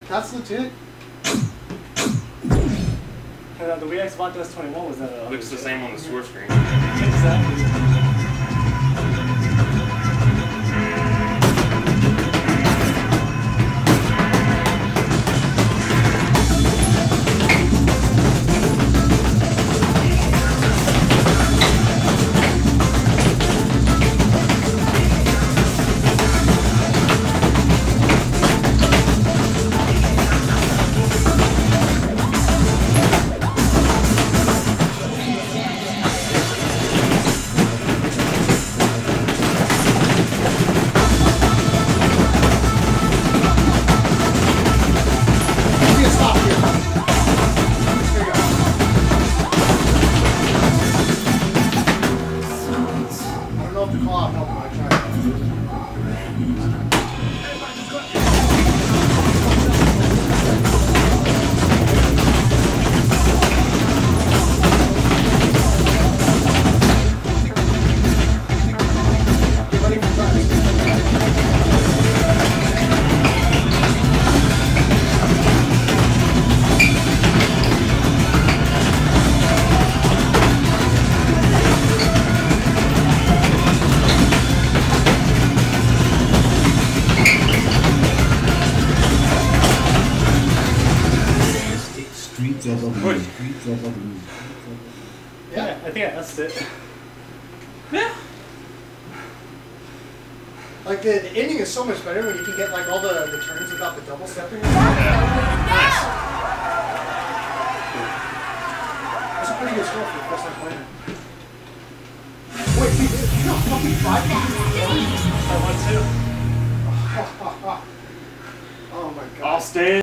That's legit. The Wii Xbox S21 was that. Looks the same on the store screen. Exactly. Yeah, I think that's it. Yeah. Like the ending is so much better when you can get like all the turns without the double stepping. That's a pretty good score for the first time playing it. Wait, you don't fucking try I want to. Oh my god. I'll stay.